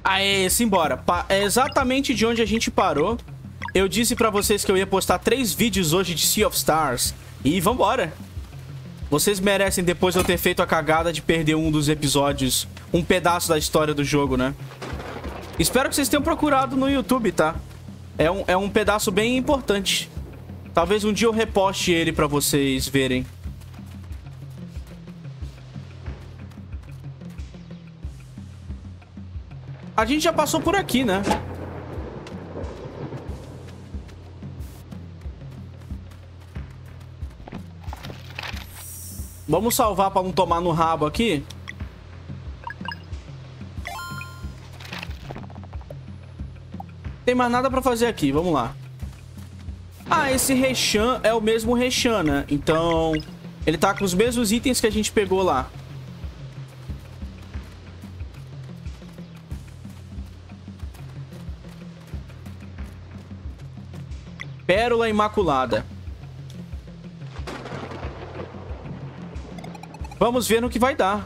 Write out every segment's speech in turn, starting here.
Aê, simbora. É exatamente de onde a gente parou. Eu disse pra vocês que eu ia postar 3 vídeos hoje de Sea of Stars. E vambora. Vocês merecem, depois de eu ter feito a cagada de perder um dos episódios, um pedaço da história do jogo, né? Espero que vocês tenham procurado no YouTube, tá? É um pedaço bem importante. Talvez um dia eu reposte ele pra vocês verem. A gente já passou por aqui, né? Vamos salvar pra não tomar no rabo aqui. Tem mais nada pra fazer aqui, vamos lá. Ah, esse Reshan é o mesmo Reshan, né? Então, ele tá com os mesmos itens que a gente pegou lá. Pérola Imaculada. Vamos ver no que vai dar.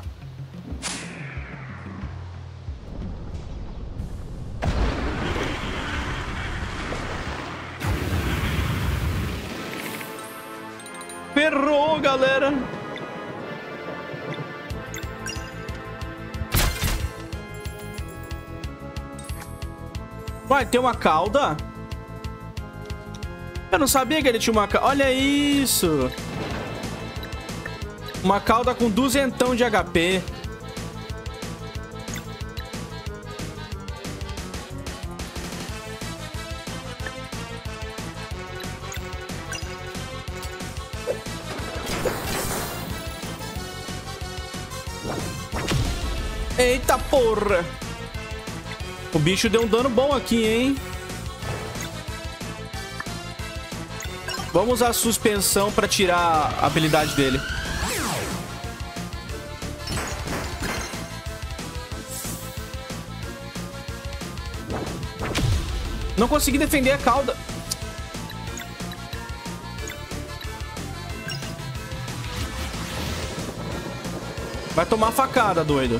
Ferrou, galera. Vai ter uma cauda? Eu não sabia que ele tinha uma cauda. Olha isso. Uma cauda com 200 de HP. Eita porra. O bicho deu um dano bom aqui, hein? Vamos usar a suspensão pra tirar a habilidade dele. Não consegui defender a cauda. Vai tomar facada, doido.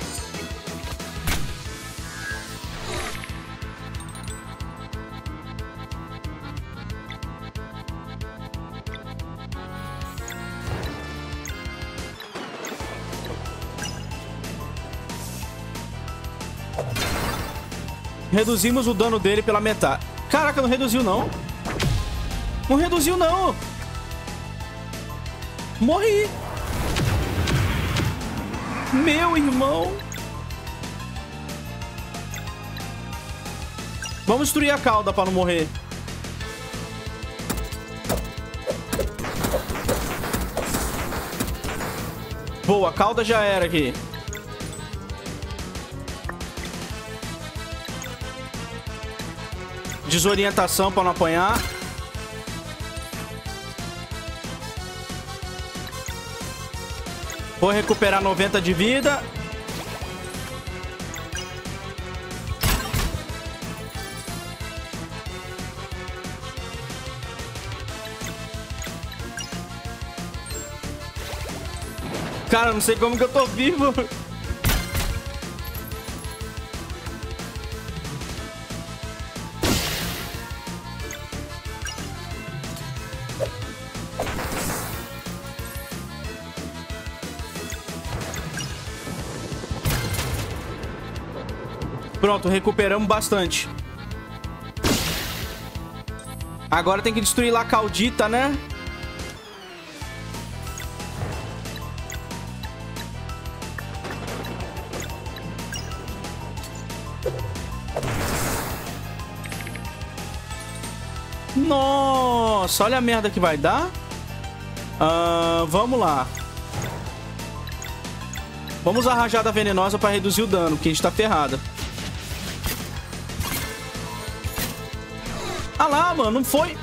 Reduzimos o dano dele pela metade. Caraca, não reduziu, não. Não reduziu, não. Morri. Meu irmão. Vamos destruir a cauda pra não morrer. Boa, a cauda já era aqui. Desorientação pra não apanhar. Vou recuperar 90 de vida. Cara, não sei como que eu tô vivo. Pronto, recuperamos bastante. Agora tem que destruir lá a caudita, né? Nossa, olha a merda que vai dar. Vamos lá. Vamos usar a rajada venenosa pra reduzir o dano, porque a gente tá ferrado. Ah lá, mano, não foi.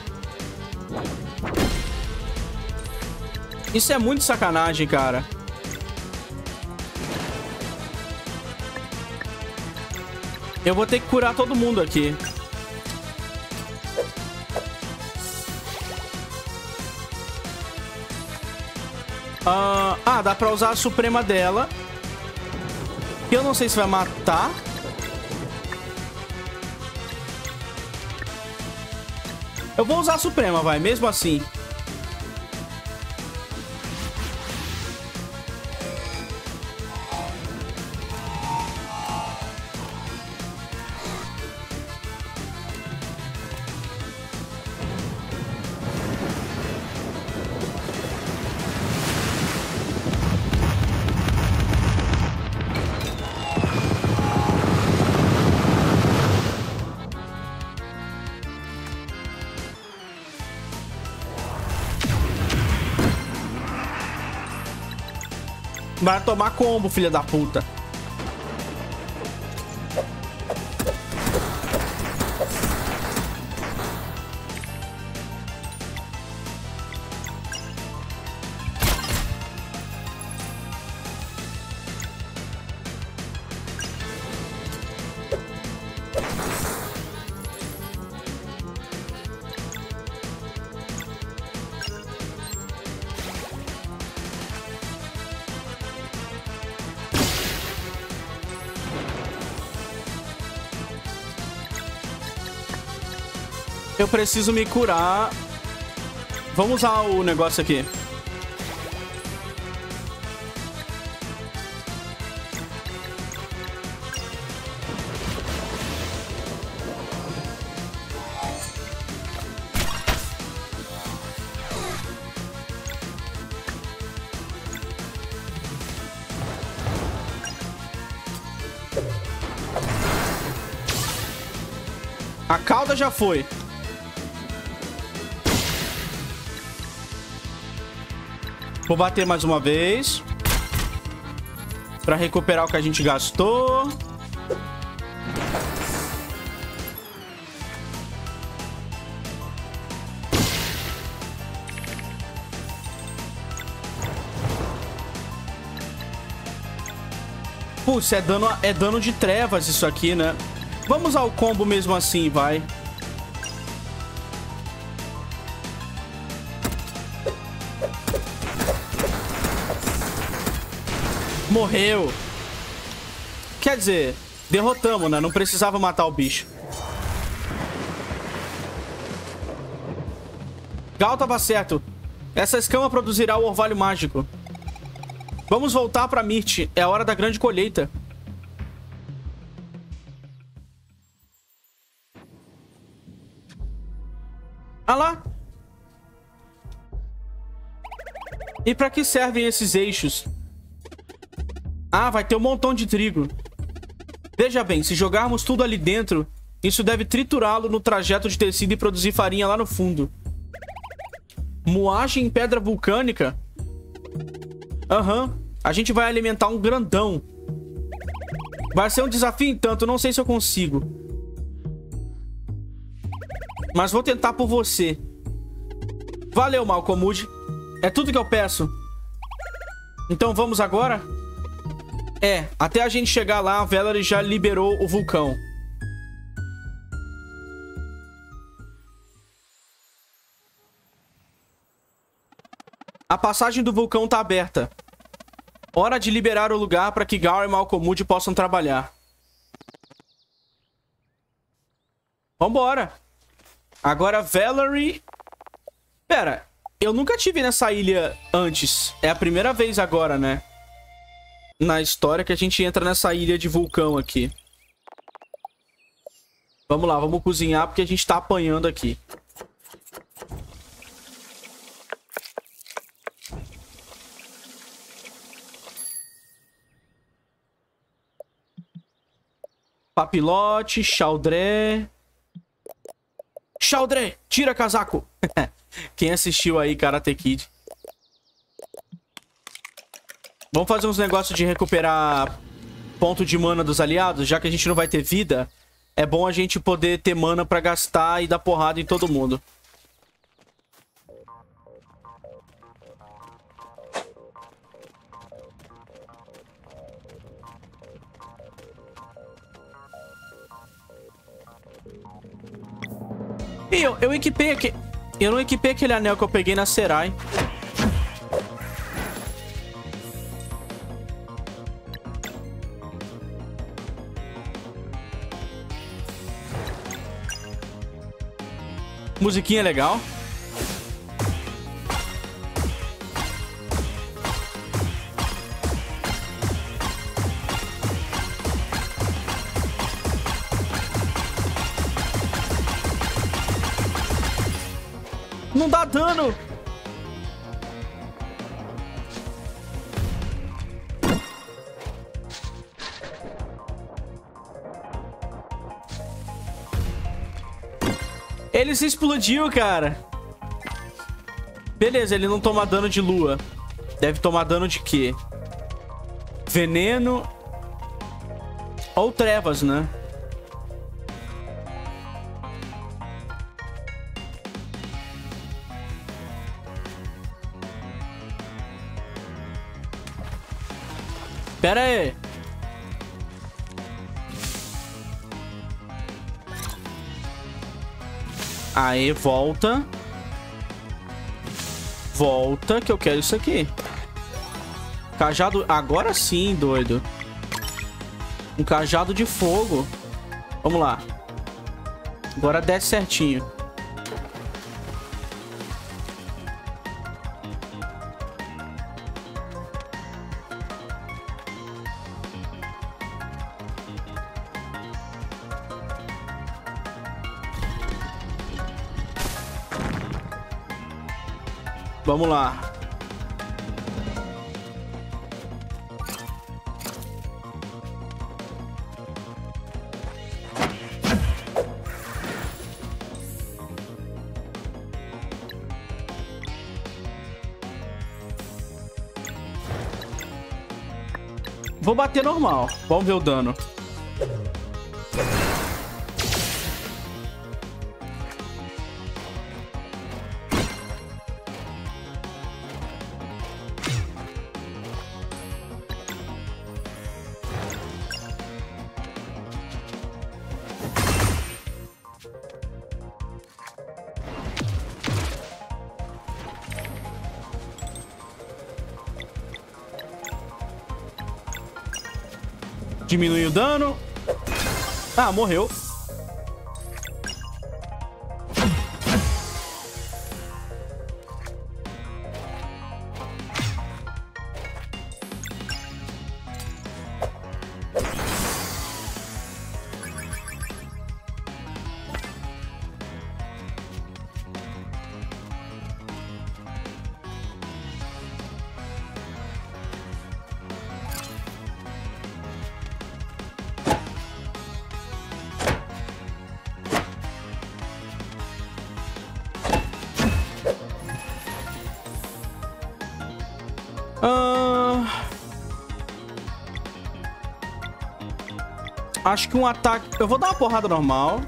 Isso é muito sacanagem, cara. Eu vou ter que curar todo mundo aqui. Dá pra usar a suprema dela. Que eu não sei se vai matar. Eu vou usar a Suprema, vai, mesmo assim. Vai tomar combo, filha da puta. Eu preciso me curar. Vamos usar o negócio aqui. A cauda já foi. Vou bater mais uma vez. Pra recuperar o que a gente gastou. Putz, é dano de trevas isso aqui, né? Vamos usar o combo mesmo assim, vai. Morreu. Quer dizer, derrotamos, né? Não precisava matar o bicho. Gal tava certo. Essa escama produzirá o orvalho mágico. Vamos voltar pra Mirt. É a hora da grande colheita. Ah lá. E pra que servem esses eixos? Ah, vai ter um montão de trigo. Veja bem, se jogarmos tudo ali dentro, isso deve triturá-lo no trajeto de tecido e produzir farinha lá no fundo. Moagem em pedra vulcânica? Aham. A gente vai alimentar um grandão. Vai ser um desafio, entanto. Não sei se eu consigo. Mas vou tentar por você. Valeu, Malcolm. É tudo que eu peço. Então vamos agora? É, até a gente chegar lá, a Valerie já liberou o vulcão. A passagem do vulcão tá aberta. Hora de liberar o lugar para que Gal e Malcolm possam trabalhar. Vambora. Agora Valerie... Pera, eu nunca tive nessa ilha antes. É a primeira vez agora, né? Na história que a gente entra nessa ilha de vulcão aqui. Vamos lá, vamos cozinhar porque a gente tá apanhando aqui. Papilote, Chaldré. Chaldré, tira casaco. Quem assistiu aí Karate Kid? Vamos fazer uns negócios de recuperar ponto de mana dos aliados. Já que a gente não vai ter vida, é bom a gente poder ter mana pra gastar e dar porrada em todo mundo. E eu equipei aqui. Eu não equipei aquele anel que eu peguei na Serai. Musiquinha legal. Não dá dano. Ele se explodiu, cara. Beleza, ele não toma dano de lua. Deve tomar dano de quê? Veneno. Ou trevas, né? Pera aí. Aí, volta. Volta, que eu quero isso aqui. Cajado... Agora sim, doido. Um cajado de fogo. Vamos lá. Agora desce certinho. Vamos lá. Vou bater normal. Vamos ver o dano. Diminui o dano. Ah, morreu. Acho que um ataque... Eu vou dar uma porrada normal.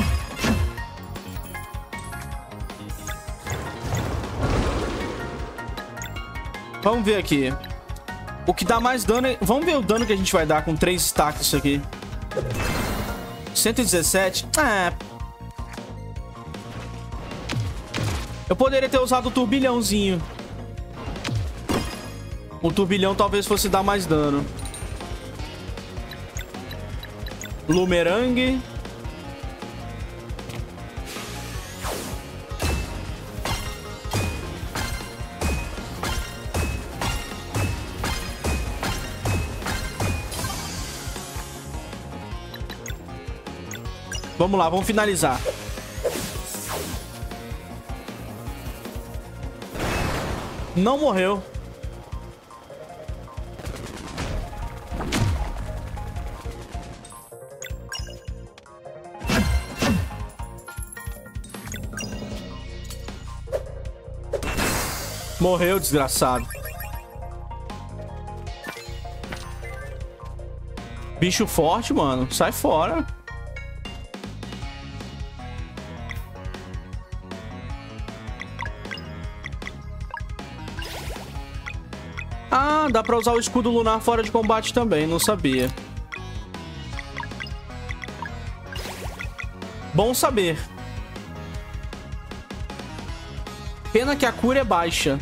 Vamos ver aqui. O que dá mais dano... Vamos ver o dano que a gente vai dar com 3 stacks isso aqui. 117. Eu poderia ter usado o turbilhãozinho. O turbilhão talvez fosse dar mais dano. Lumerangue. Vamos lá, vamos finalizar. Não morreu. Morreu, desgraçado. Bicho forte, mano. Sai fora. Ah, dá pra usar o escudo lunar fora de combate também. Não sabia. Bom saber. Pena que a cura é baixa.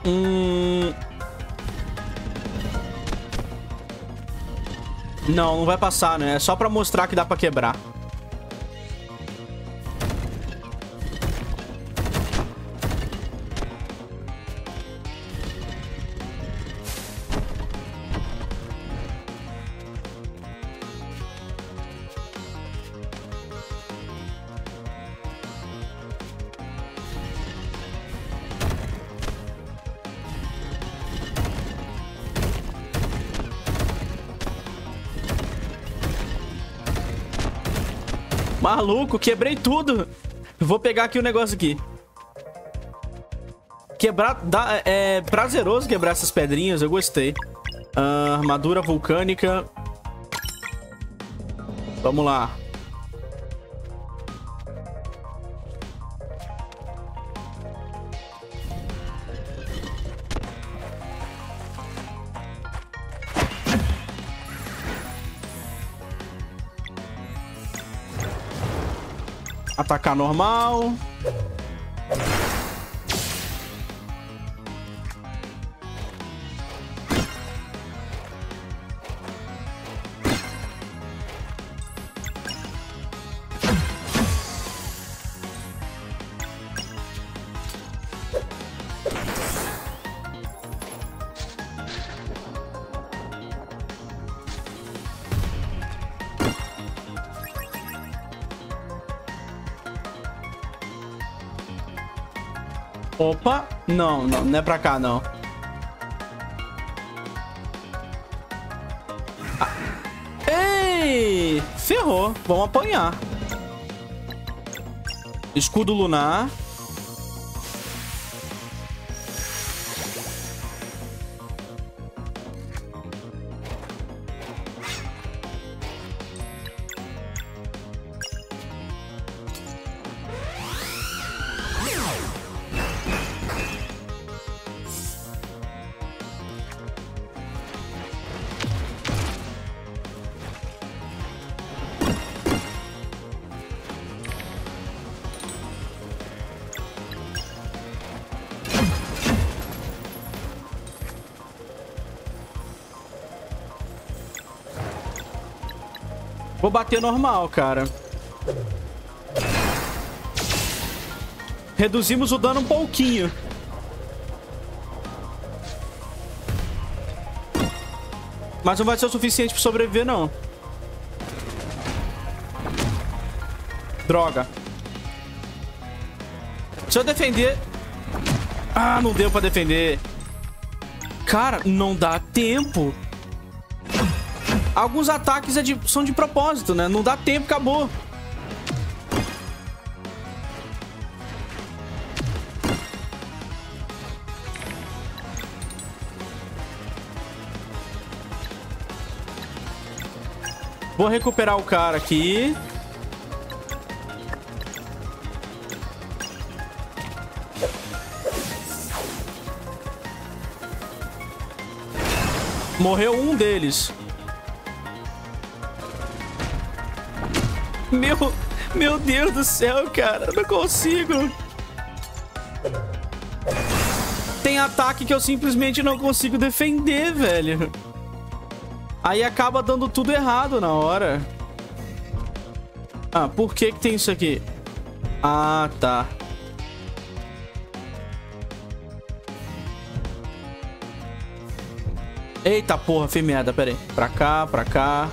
Não, não vai passar, né? É só pra mostrar que dá pra quebrar. Maluco, quebrei tudo. Vou pegar aqui o negócio aqui. Quebrar... é prazeroso quebrar essas pedrinhas, eu gostei. Armadura vulcânica. Vamos lá. Atacar normal. Opa, não é pra cá, não. Ei, ferrou, vamos apanhar. Escudo lunar. Vou bater normal, cara. Reduzimos o dano um pouquinho. Mas não vai ser o suficiente pra sobreviver, não. Droga. Se eu defender... Ah, não deu pra defender. Cara, não dá tempo. Alguns ataques são de propósito, né? Não dá tempo, acabou. Vou recuperar o cara aqui. Morreu um deles. Meu Deus do céu, cara. Eu não consigo. Tem ataque que eu simplesmente não consigo defender, velho. Aí acaba dando tudo errado na hora. Ah, por que tem isso aqui? Ah, tá. Eita porra, fui merda, pera aí. Pra cá, pra cá.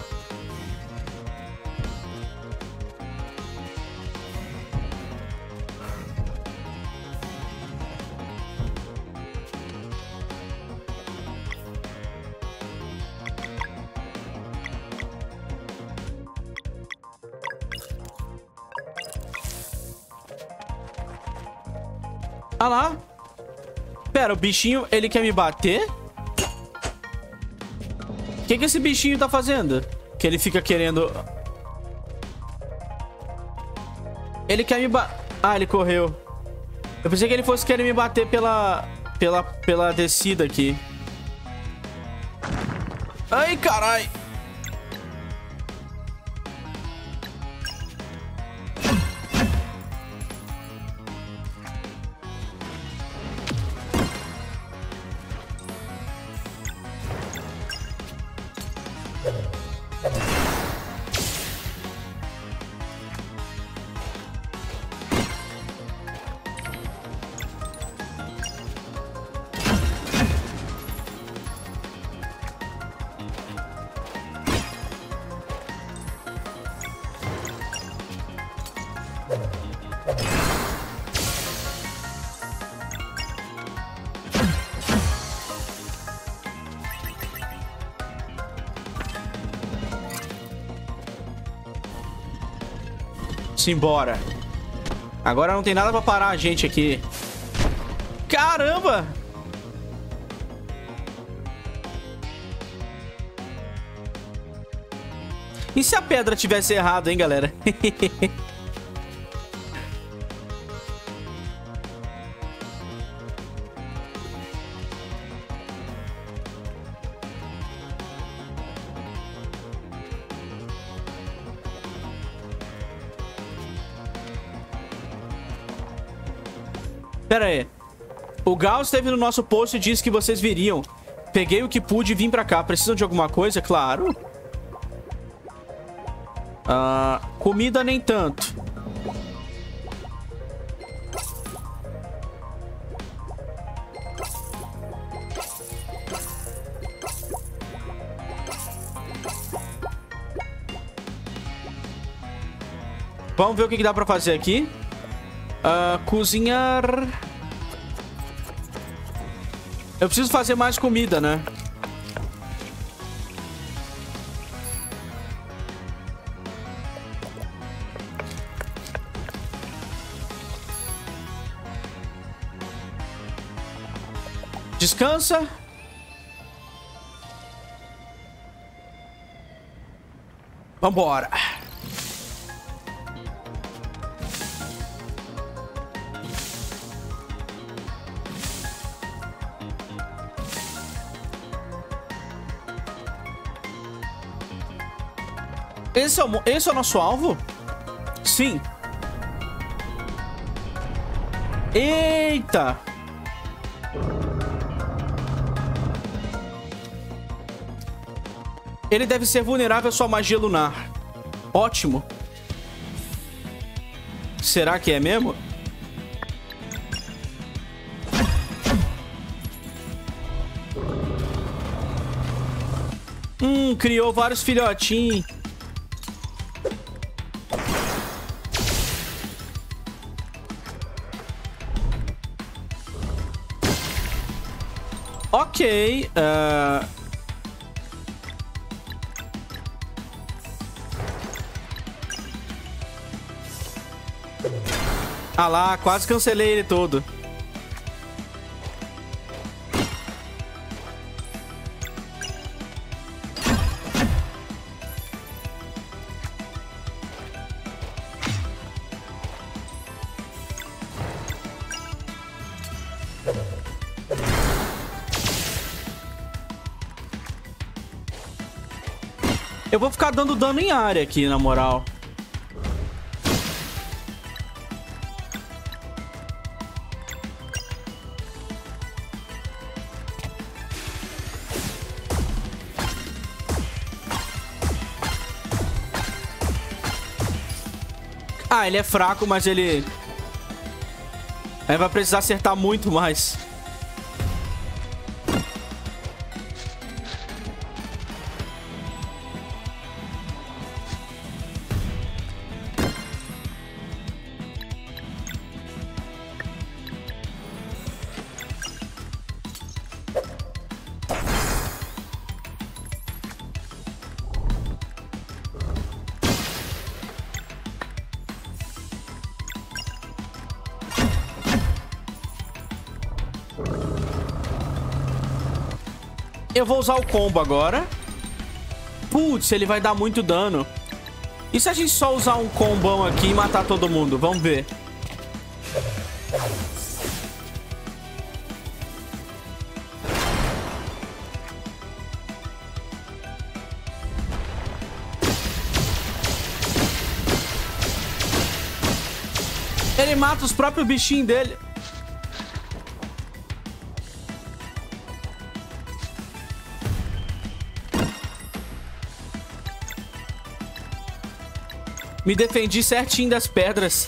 Ah lá. Pera, o bichinho, ele quer me bater? O que esse bichinho tá fazendo? Que ele fica querendo... Ele quer me bater... Ah, ele correu. Eu pensei que ele fosse querer me bater pela descida aqui. Ai, carai. Simbora. Agora não tem nada pra parar a gente aqui. Caramba! E se a pedra tivesse errado, hein, galera? Pera aí. O Gal esteve no nosso post e disse que vocês viriam. Peguei o que pude e vim pra cá. Precisam de alguma coisa? Claro. Comida nem tanto. Vamos ver o que dá pra fazer aqui. Cozinhar. Eu preciso fazer mais comida, né? Descansa. Vambora. Esse é o nosso alvo? Sim. Eita! Ele deve ser vulnerável à sua magia lunar. Ótimo. Será que é mesmo? Criou vários filhotinhos. Ok. Ah lá, quase cancelei ele todo. Eu vou ficar dando dano em área aqui, na moral. Ah, ele é fraco, mas ele... Aí vai precisar acertar muito mais. Eu vou usar o combo agora. Putz, ele vai dar muito dano. E se a gente só usar um combão aqui e matar todo mundo? Vamos ver. Ele mata os próprios bichinhos dele. Me defendi certinho das pedras.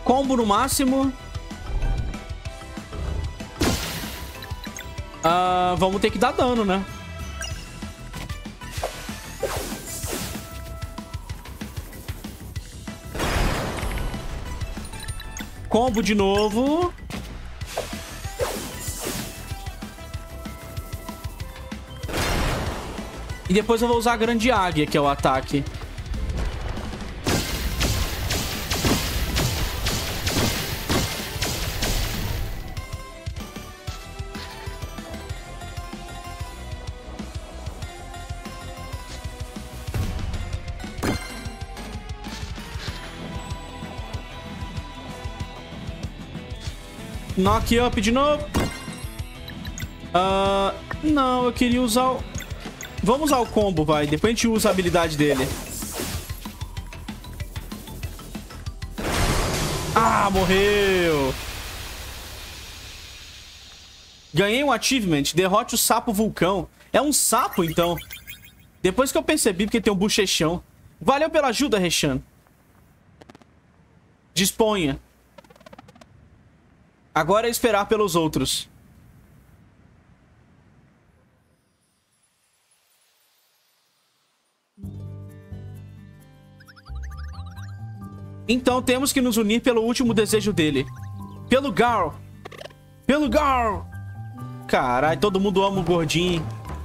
Combo no máximo. Vamos ter que dar dano, né? Combo de novo. E depois eu vou usar a grande águia, que é o ataque. Knock up de novo. Não, eu queria usar o... Vamos usar o combo, vai. Depois a gente usa a habilidade dele. Ah, morreu. Ganhei um achievement. Derrote o sapo vulcão. É um sapo, então. Depois que eu percebi, porque tem um bochechão. Valeu pela ajuda, Reshan. Disponha. Agora é esperar pelos outros. Então temos que nos unir pelo último desejo dele. Pelo Garl. Pelo Garl. Caralho, todo mundo ama o gordinho.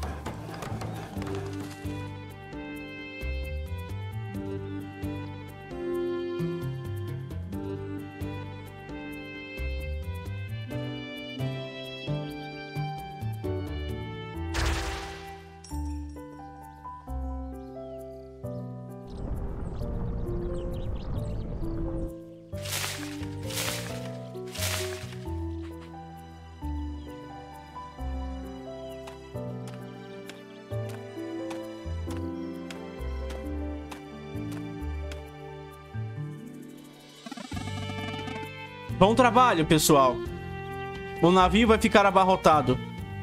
Bom trabalho, pessoal. O navio vai ficar abarrotado.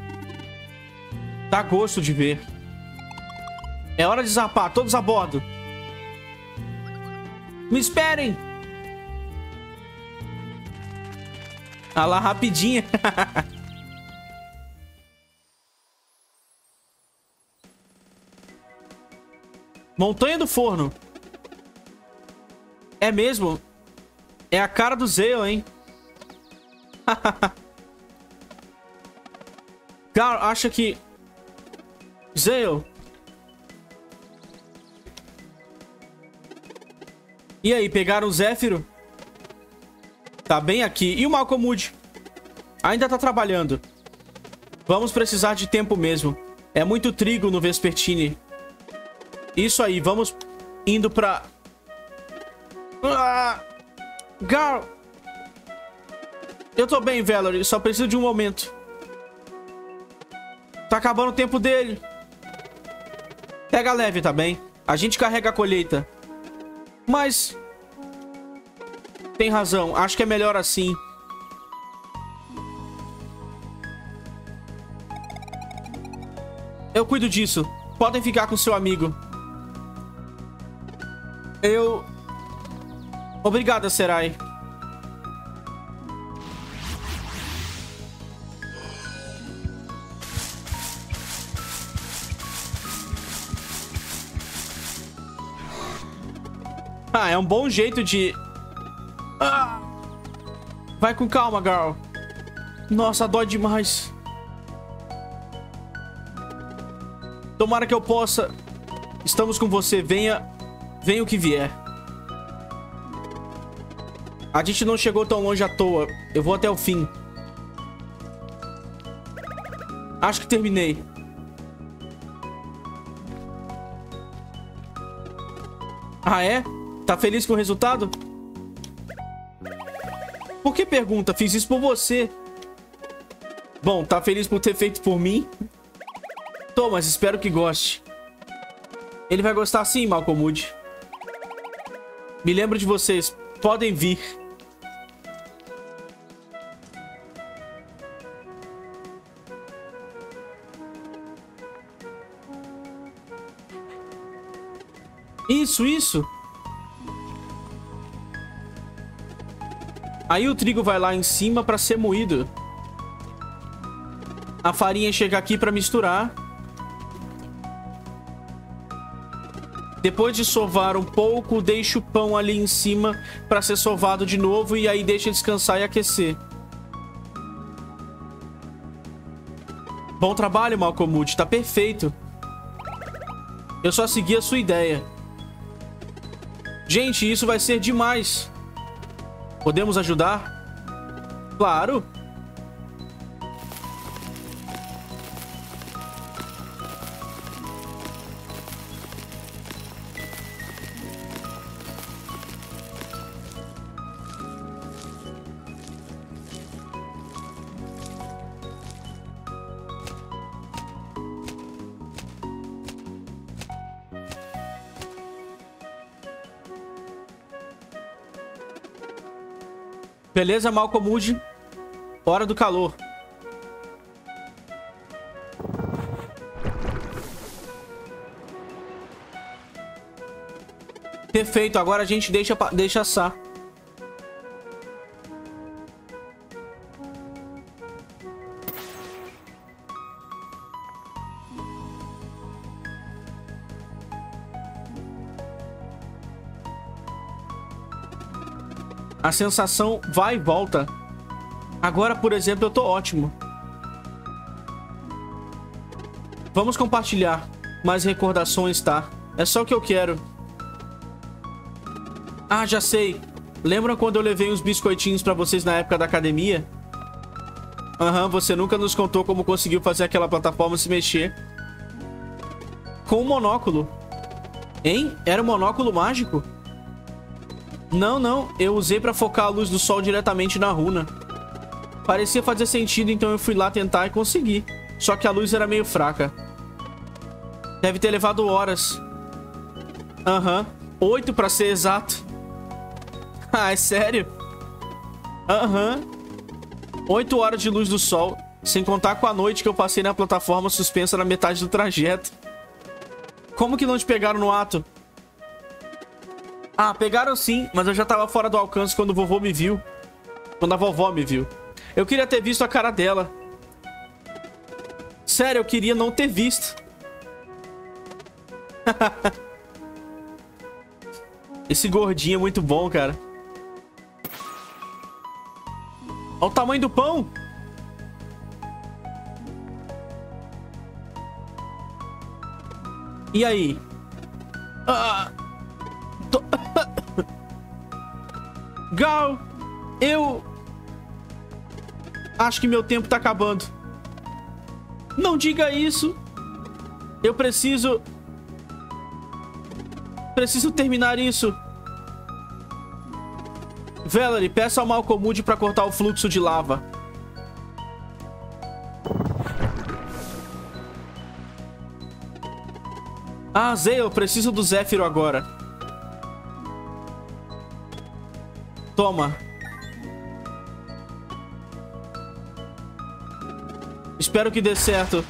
Dá gosto de ver. É hora de zarpar, todos a bordo. Me esperem! Ah lá, rapidinho. Montanha do Forno. É mesmo? É a cara do Zale, hein? Cara, acha que... Zale. E aí, pegaram o Zéfiro? Tá bem aqui. E o Malcolmud? Ainda tá trabalhando. Vamos precisar de tempo mesmo. É muito trigo no Vespertine. Isso aí, vamos indo pra... Garl! Eu tô bem, Valerie. Só preciso de um momento. Tá acabando o tempo dele. Pega leve, tá bem? A gente carrega a colheita. Mas... Tem razão. Acho que é melhor assim. Eu cuido disso. Podem ficar com seu amigo. Obrigada, Serai. É um bom jeito de... Vai com calma, Garl. Nossa, dói demais. Tomara que eu possa... Estamos com você. Venha o que vier. A gente não chegou tão longe à toa. Eu vou até o fim. Acho que terminei. Ah, é? Tá feliz com o resultado? Por que pergunta? Fiz isso por você. Bom, tá feliz por ter feito por mim? Tô, mas espero que goste. Ele vai gostar sim, Malcolmud. Me lembro de vocês. Podem vir. Isso. Aí o trigo vai lá em cima pra ser moído. A farinha chega aqui pra misturar. Depois de sovar um pouco, deixa o pão ali em cima pra ser sovado de novo. E aí deixa descansar e aquecer. Bom trabalho, Malcolm. Tá perfeito. Eu só segui a sua ideia. Gente, isso vai ser demais. Podemos ajudar? Claro. Beleza, Malcolm. Hora do calor. Perfeito, agora a gente deixa assar. A sensação vai e volta. Agora, por exemplo, eu tô ótimo. Vamos compartilhar mais recordações, tá? É só o que eu quero. Ah, já sei. Lembram quando eu levei uns biscoitinhos pra vocês na época da academia? Aham, você nunca nos contou como conseguiu fazer aquela plataforma se mexer. Com um monóculo. Hein? Era um monóculo mágico? Não, não. Eu usei pra focar a luz do sol diretamente na runa. Parecia fazer sentido, então eu fui lá tentar e consegui. Só que a luz era meio fraca. Deve ter levado horas. Aham. 8 pra ser exato. Ah, é sério? Aham. 8 horas de luz do sol. Sem contar com a noite que eu passei na plataforma suspensa na metade do trajeto. Como que não te pegaram no ato? Ah, pegaram sim, mas eu já tava fora do alcance quando o vovô me viu. Quando a vovó me viu. Eu queria ter visto a cara dela. Sério, eu queria não ter visto. Esse gordinho é muito bom, cara. Olha o tamanho do pão. E aí? Gal, eu acho que meu tempo tá acabando. Não diga isso. Eu preciso terminar isso. Valerie, peça ao Malcolm pra cortar o fluxo de lava. Ah, Zay, eu preciso do Zéfiro agora. Toma. Espero que dê certo.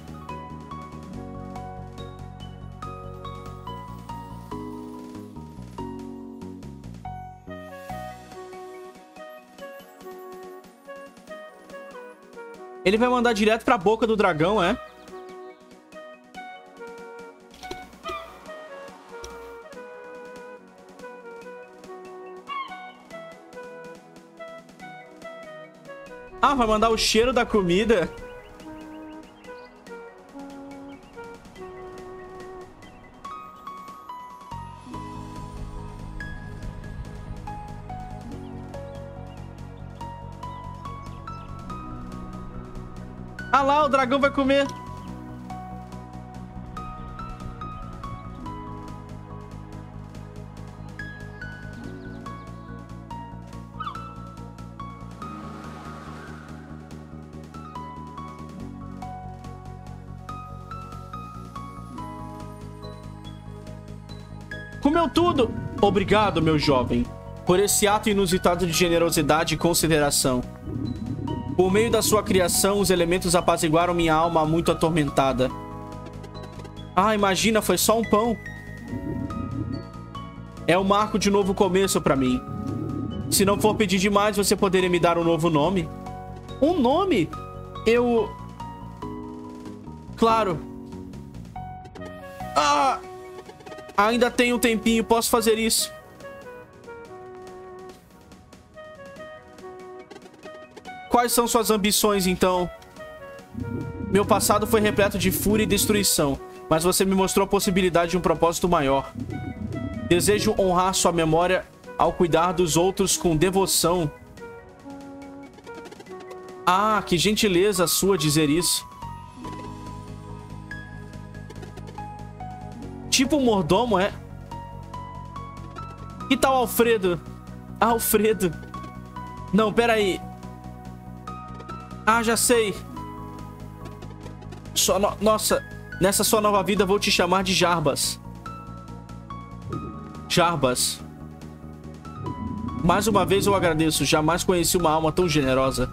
Ele vai mandar direto pra boca do dragão, é? Ah, vai mandar o cheiro da comida. Ah lá, o dragão vai comer. Comeu tudo! Obrigado, meu jovem, por esse ato inusitado de generosidade e consideração. Por meio da sua criação, os elementos apaziguaram minha alma muito atormentada. Ah, imagina, foi só um pão. É o marco de novo começo pra mim. Se não for pedir demais, você poderia me dar um novo nome? Um nome? Claro. Ah! Ainda tenho um tempinho, posso fazer isso. Quais são suas ambições, então? Meu passado foi repleto de fúria e destruição, mas você me mostrou a possibilidade de um propósito maior. Desejo honrar sua memória ao cuidar dos outros com devoção. Ah, que gentileza sua dizer isso. Tipo um mordomo, é? Que tal Alfredo? Alfredo. Não, peraí. Ah, já sei. Nossa, nessa sua nova vida vou te chamar de Jarbas. Jarbas. Mais uma vez eu agradeço. Jamais conheci uma alma tão generosa.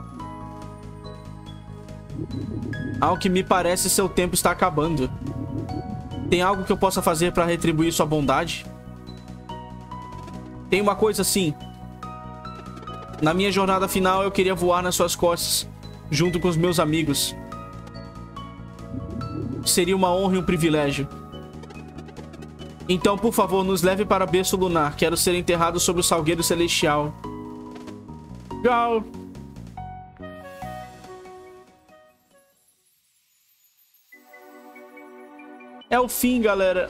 Ao que me parece, seu tempo está acabando. Tem algo que eu possa fazer para retribuir sua bondade? Tem uma coisa assim. Na minha jornada final, eu queria voar nas suas costas, junto com os meus amigos. Seria uma honra e um privilégio. Então, por favor, nos leve para o berço lunar. Quero ser enterrado sob o salgueiro celestial. Tchau. É o fim, galera.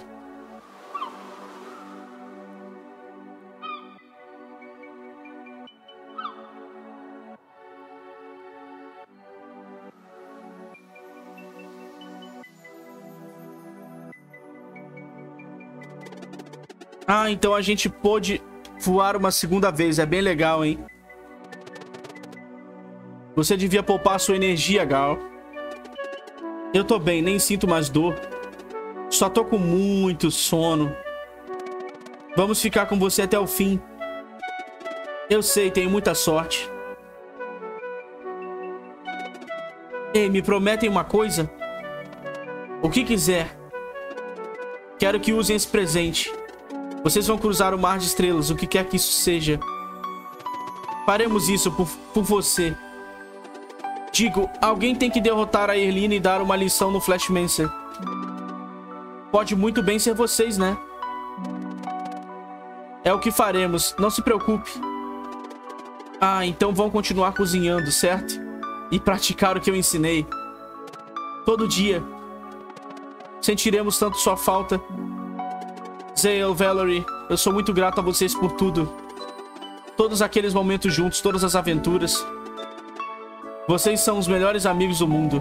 Ah, então a gente pôde voar uma segunda vez. É bem legal, hein? Você devia poupar sua energia, Gal. Eu tô bem, nem sinto mais dor. Só tô com muito sono. Vamos ficar com você até o fim. Eu sei, tenho muita sorte. Ei, me prometem uma coisa? O que quiser. Quero que usem esse presente. Vocês vão cruzar o mar de estrelas, o que quer que isso seja. Faremos isso por você. Digo, alguém tem que derrotar a Erline e dar uma lição no Flashmancer. Pode muito bem ser vocês, né? É o que faremos, não se preocupe. Ah, então vão continuar cozinhando, certo? E praticar o que eu ensinei. Todo dia. Sentiremos tanto sua falta. Zale, Valerie, eu sou muito grato a vocês por tudo. Todos aqueles momentos juntos, todas as aventuras. Vocês são os melhores amigos do mundo.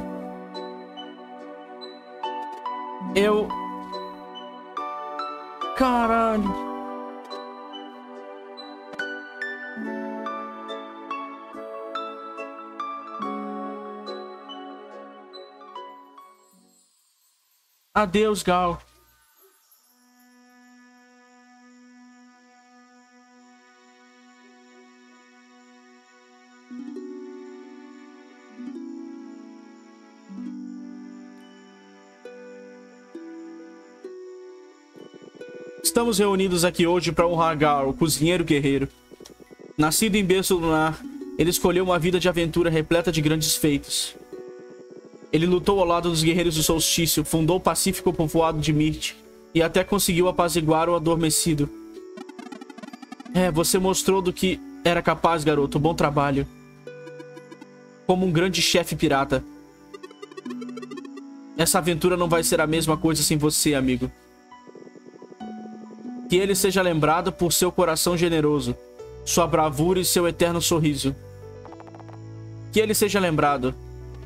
Caralho. Adeus, Gal. Estamos reunidos aqui hoje para honrar Gal, o cozinheiro guerreiro. Nascido em berço lunar, ele escolheu uma vida de aventura repleta de grandes feitos. Ele lutou ao lado dos guerreiros do solstício, fundou o pacífico povoado de Mirth e até conseguiu apaziguar o adormecido. Você mostrou do que era capaz, garoto. Bom trabalho. Como um grande chefe pirata. Essa aventura não vai ser a mesma coisa sem você, amigo. Que ele seja lembrado por seu coração generoso, sua bravura e seu eterno sorriso. Que ele seja lembrado.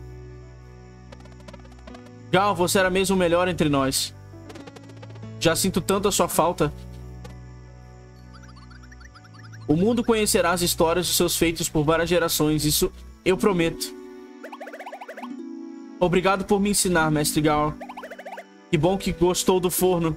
Gal, você era mesmo o melhor entre nós. Já sinto tanto a sua falta. O mundo conhecerá as histórias dos seus feitos por várias gerações, isso eu prometo. Obrigado por me ensinar, mestre Gal. Que bom que gostou do forno.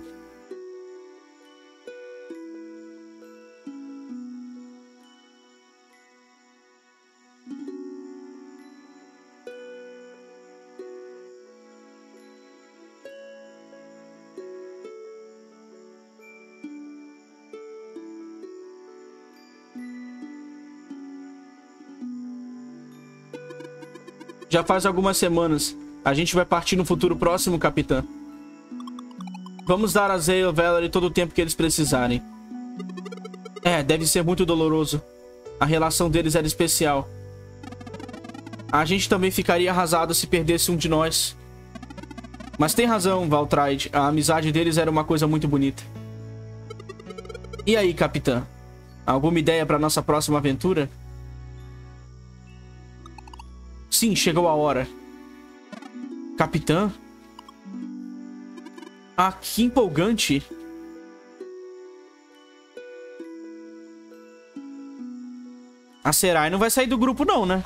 Já faz algumas semanas. A gente vai partir no futuro próximo, capitã. Vamos dar a Zale e Valerie todo o tempo que eles precisarem. É, deve ser muito doloroso. A relação deles era especial. A gente também ficaria arrasado se perdesse um de nós. Mas tem razão, Valtride. A amizade deles era uma coisa muito bonita. E aí, capitã? Alguma ideia para nossa próxima aventura? Sim, chegou a hora. Capitã? Ah, que empolgante. A Serai não vai sair do grupo não, né?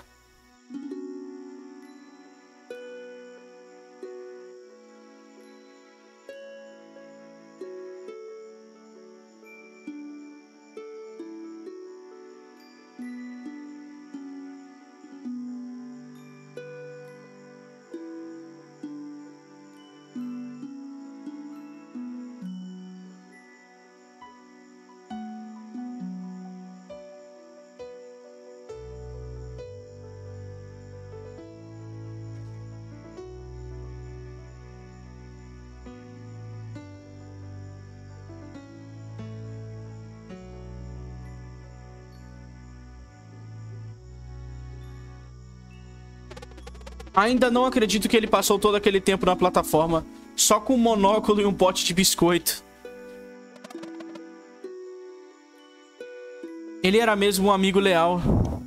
Ainda não acredito que ele passou todo aquele tempo na plataforma só com um monóculo e um pote de biscoito. Ele era mesmo um amigo leal.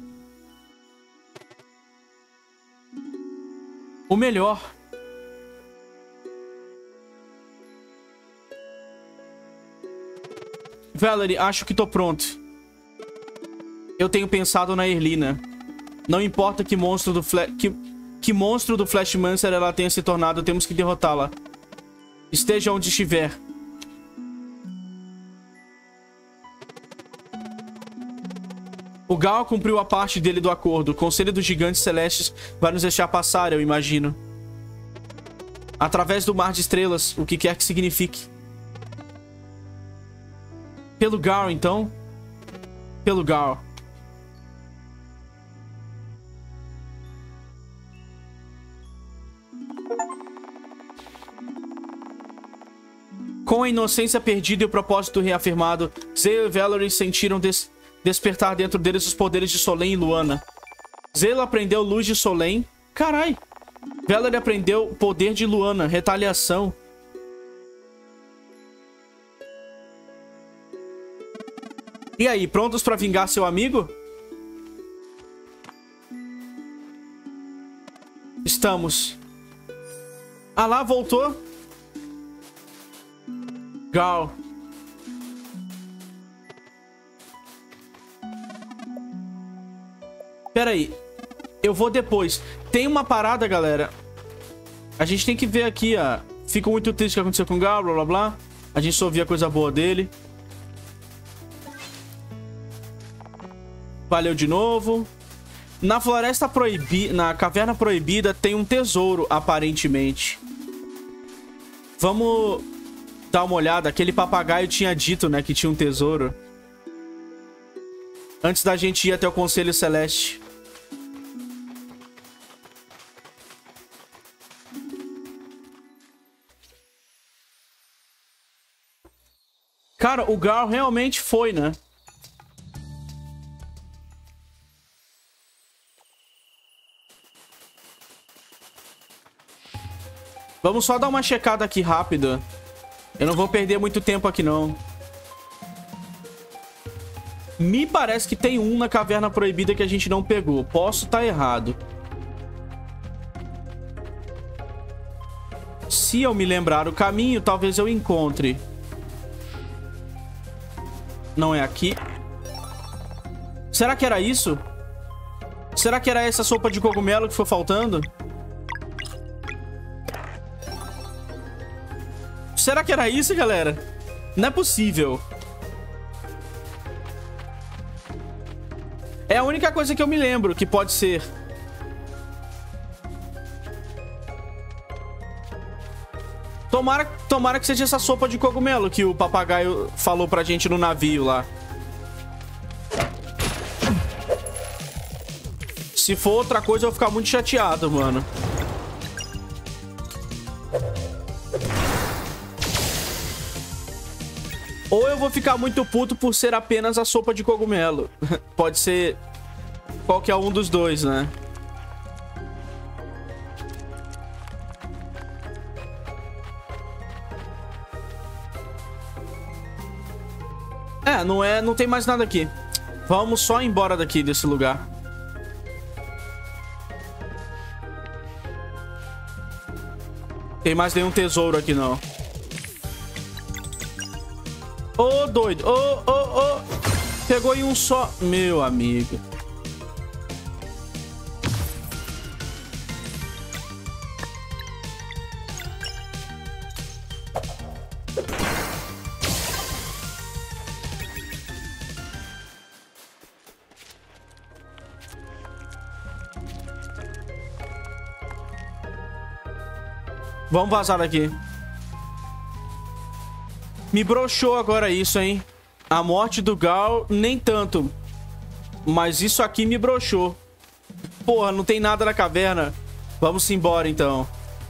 O melhor. Valerie, acho que tô pronto. Eu tenho pensado na Erlina. Não importa que monstro do que monstro do Flashmancer ela tenha se tornado, temos que derrotá-la. Esteja onde estiver. O Gal cumpriu a parte dele do acordo. O Conselho dos Gigantes Celestes vai nos deixar passar, eu imagino. Através do Mar de Estrelas, o que quer que signifique. Pelo Gal, então? Pelo Gal. Com a inocência perdida e o propósito reafirmado, Zale e Valerie sentiram despertar dentro deles os poderes de Solane e Luana. Zale aprendeu luz de Solane. Carai! Valerie aprendeu poder de Luana, retaliação. E aí, prontos pra vingar seu amigo? Estamos. Ah lá, voltou. Gal. Pera aí. Eu vou depois. Tem uma parada, galera. A gente tem que ver aqui, ó. Fico muito triste o que aconteceu com o Gal, blá blá blá. A gente só ouvia coisa boa dele. Valeu de novo. Na floresta proibida, na caverna proibida, tem um tesouro, aparentemente. Vamos dar uma olhada. Aquele papagaio tinha dito, né, que tinha um tesouro. Antes da gente ir até o Conselho Celeste. Cara, o Gal realmente foi, né? Vamos só dar uma checada aqui rápida. Eu não vou perder muito tempo aqui, não. Me parece que tem um na Caverna Proibida que a gente não pegou. Posso estar errado. Se eu me lembrar o caminho, talvez eu encontre. Não é aqui. Será que era isso? Será que era essa sopa de cogumelo que foi faltando? Será que era isso, galera? Não é possível. É a única coisa que eu me lembro que pode ser. Tomara que seja essa sopa de cogumelo que o papagaio falou pra gente no navio lá. Se for outra coisa, eu vou ficar muito chateado, mano. Ou eu vou ficar muito puto por ser apenas a sopa de cogumelo. Pode ser qualquer um dos dois, né? Não tem mais nada aqui. Vamos só embora daqui, desse lugar. Tem mais nenhum tesouro aqui, não. Ô, doido. Ô. Pegou em um só. Meu amigo. Vamos vazar daqui. Me broxou agora isso, hein? A morte do Gal, nem tanto. Mas isso aqui me broxou. Porra, não tem nada na caverna. Vamos embora, então.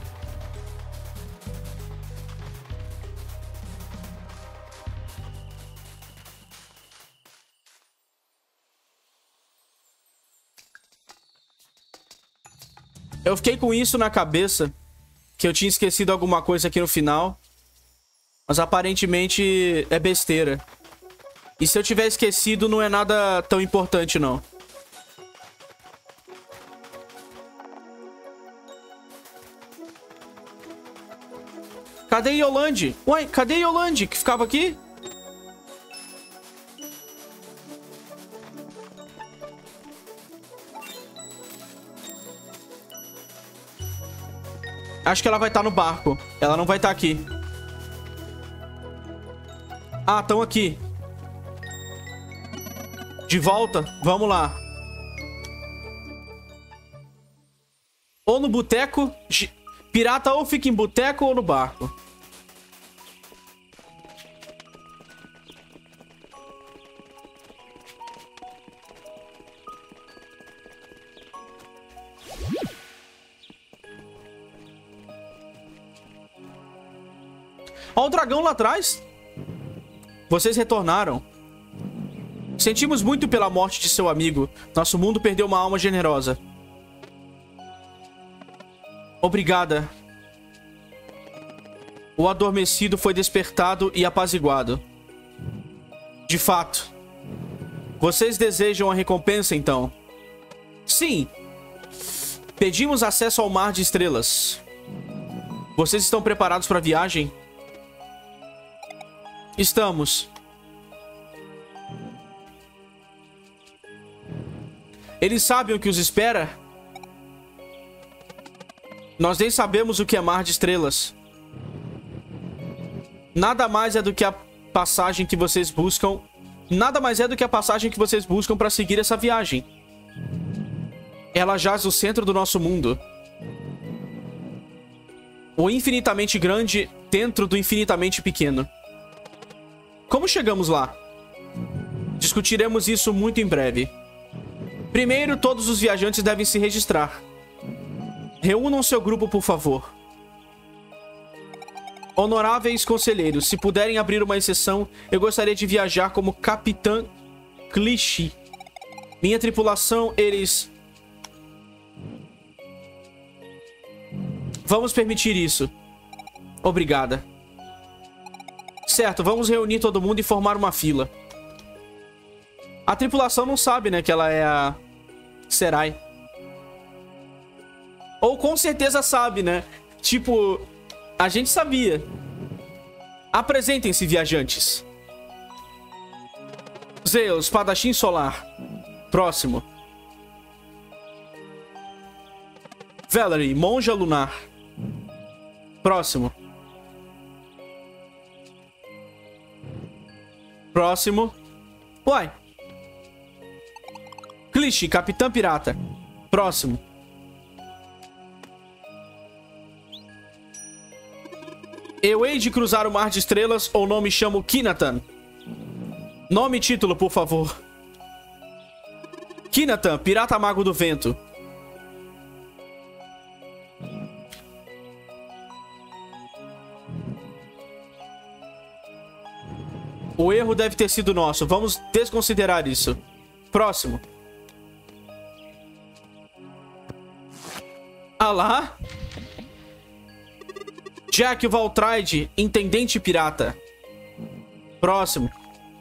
Eu fiquei com isso na cabeça. Que eu tinha esquecido alguma coisa aqui no final. Mas aparentemente é besteira. E se eu tiver esquecido, não é nada tão importante, não. Cadê Yolande? Ué, cadê Yolande que ficava aqui? Acho que ela vai estar no barco. Ela não vai estar aqui. Ah, estão aqui. De volta? Vamos lá. Ou no boteco. Pirata ou fica em boteco ou no barco. Olha o dragão lá atrás. Vocês retornaram. Sentimos muito pela morte de seu amigo. Nosso mundo perdeu uma alma generosa. Obrigada. O adormecido foi despertado e apaziguado. De fato. Vocês desejam a recompensa, então? Sim. Pedimos acesso ao Mar de Estrelas. Vocês estão preparados para a viagem? Estamos. Eles sabem o que os espera? Nós nem sabemos o que é Mar de Estrelas. Nada mais é do que a passagem que vocês buscam. Nada mais é do que a passagem que vocês buscam para seguir essa viagem. Ela jaz no centro do nosso mundo. O infinitamente grande dentro do infinitamente pequeno. Como chegamos lá? Discutiremos isso muito em breve. Primeiro, todos os viajantes devem se registrar. Reúnam seu grupo, por favor. Honoráveis conselheiros, se puderem abrir uma exceção, eu gostaria de viajar como Capitã Clichê. Minha tripulação, eles... Vamos permitir isso. Obrigada. Certo, vamos reunir todo mundo e formar uma fila. A tripulação não sabe, né, que ela é a Serai. Ou com certeza sabe, né? Tipo, a gente sabia. Apresentem-se, viajantes. Zeus, espadachim solar. Próximo. Valerie, monja lunar. Próximo. Próximo. Uai. Clichê, capitã pirata. Próximo. Eu hei de cruzar o Mar de Estrelas ou não me chamo Kinatan? Nome e título, por favor. Kinatan, pirata mago do vento. O erro deve ter sido nosso. Vamos desconsiderar isso. Próximo. Ah lá. Jack Valtride, intendente pirata. Próximo.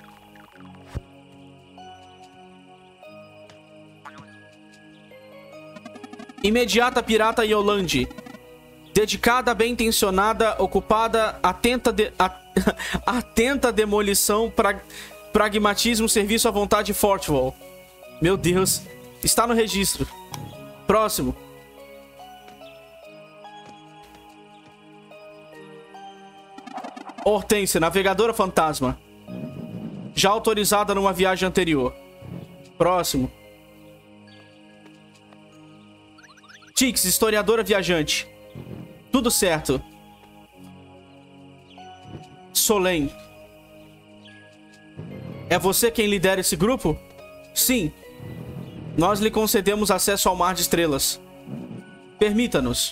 Imediata pirata Yolande. Dedicada, bem intencionada, ocupada, atenta demolição, pragmatismo, serviço à vontade Fortwall. Meu Deus. Está no registro. Próximo. Hortência, navegadora fantasma. Já autorizada numa viagem anterior. Próximo. Tix, historiadora viajante. Tudo certo. Solene. É você quem lidera esse grupo? Sim. Nós lhe concedemos acesso ao Mar de Estrelas. Permita-nos.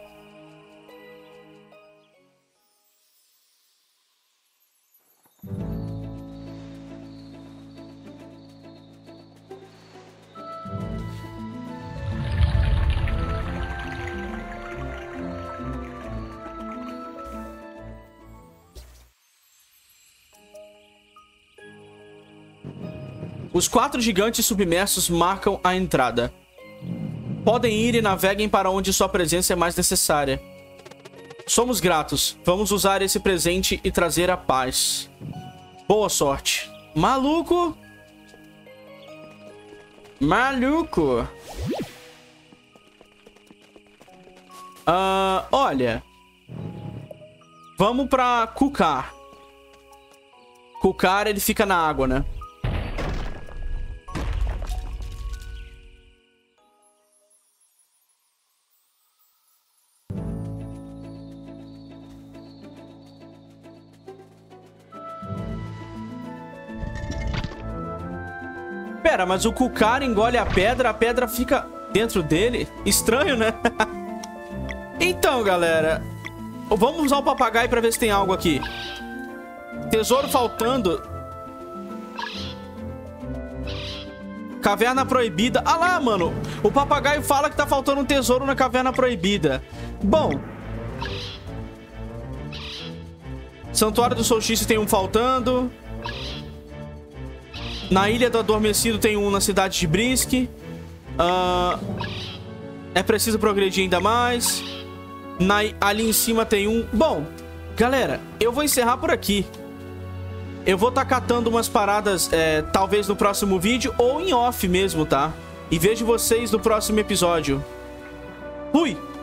Os 4 gigantes submersos marcam a entrada. Podem ir e naveguem para onde sua presença é mais necessária. Somos gratos. Vamos usar esse presente e trazer a paz. Boa sorte. Maluco! Maluco! Olha. Vamos pra Kukar. Kukar, ele fica na água, né? Pera, mas o Kukar engole a pedra fica dentro dele? Estranho, né? Então, galera, vamos usar o papagaio pra ver se tem algo aqui. Tesouro faltando. Caverna proibida. Ah lá, mano. O papagaio fala que tá faltando um tesouro na caverna proibida. Bom. Santuário do Solstício tem um faltando. Na Ilha do Adormecido tem um na cidade de Brisk. É preciso progredir ainda mais. Ali em cima tem um... Bom, galera, eu vou encerrar por aqui. Eu vou estar catando umas paradas, talvez no próximo vídeo ou em off mesmo, tá? E vejo vocês no próximo episódio. Fui!